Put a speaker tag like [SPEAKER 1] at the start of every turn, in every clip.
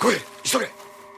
[SPEAKER 1] 来い、急げ。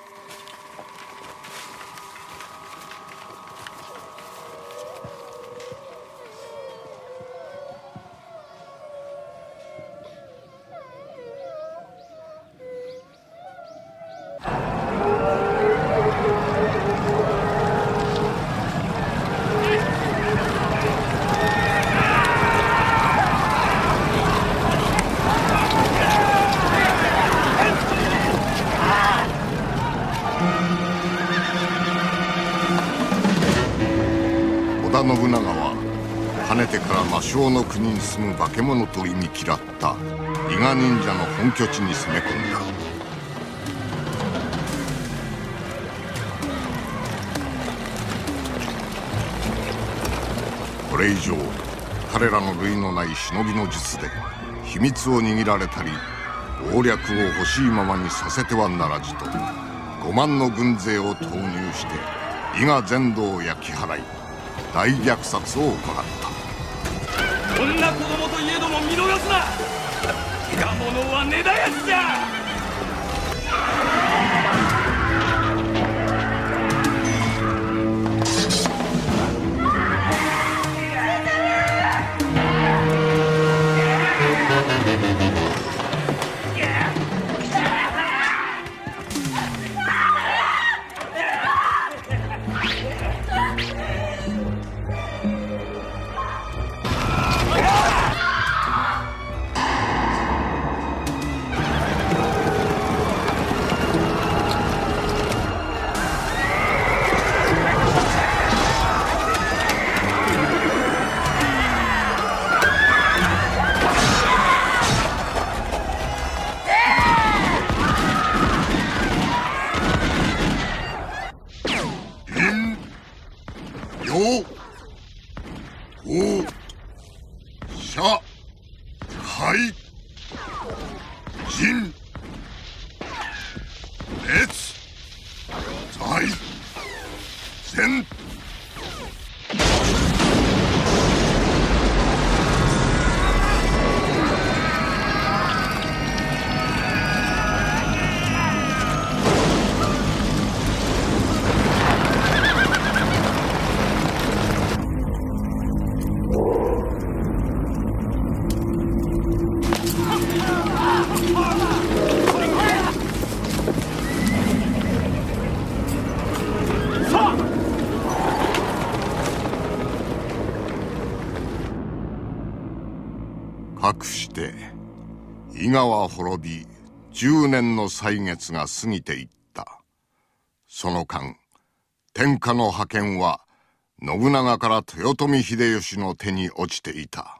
[SPEAKER 2] 織田信長はかねてから魔性の国に住む化け物と忌み嫌った伊賀忍者の本拠地に攻め込んだ。これ以上彼らの類のない忍びの術で秘密を握られたり謀略を欲しいままにさせてはならずと5万の軍勢を投入して伊賀全土を焼き払い大虐殺を行った。
[SPEAKER 3] こんな子供といえども見逃すな。伊賀者は根絶やしじゃ。
[SPEAKER 2] かくして伊賀は滅び10年の歳月が過ぎていった。その間天下の覇権は信長から豊臣秀吉の手に落ちていた。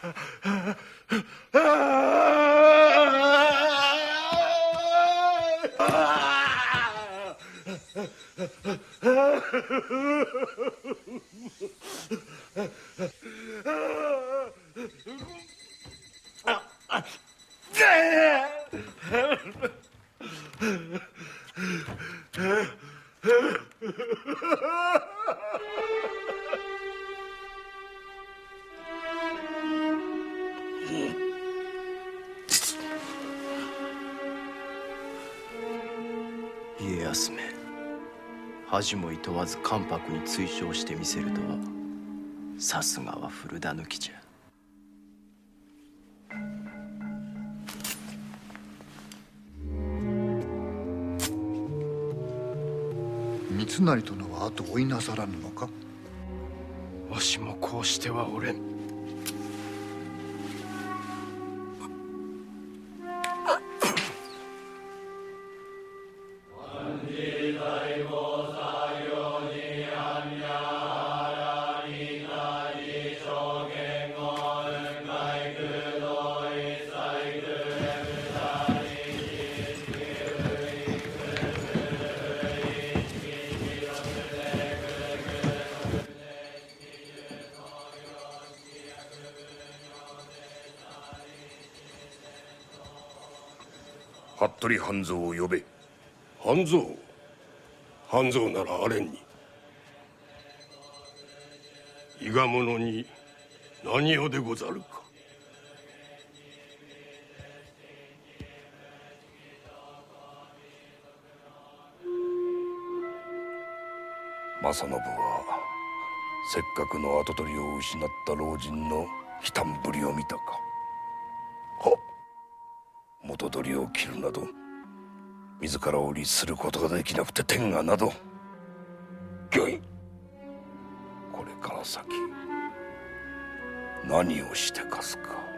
[SPEAKER 1] 家康め、恥もいとわず関白に追従してみせるとは、さすがは古田抜きじゃ。
[SPEAKER 4] 三成殿は後を追いなさらぬのか。
[SPEAKER 1] わしもこうしてはおれん。
[SPEAKER 5] 服部半蔵を呼べ。
[SPEAKER 6] 半蔵。半蔵ならあれんに。伊賀者に何用でござるか。
[SPEAKER 5] 正信はせっかくの跡取りを失った老人の悲嘆ぶりを見たか。はっ、元取りを切るなど自らを律することができなくて天下など。御意。これから先何をしてかすか。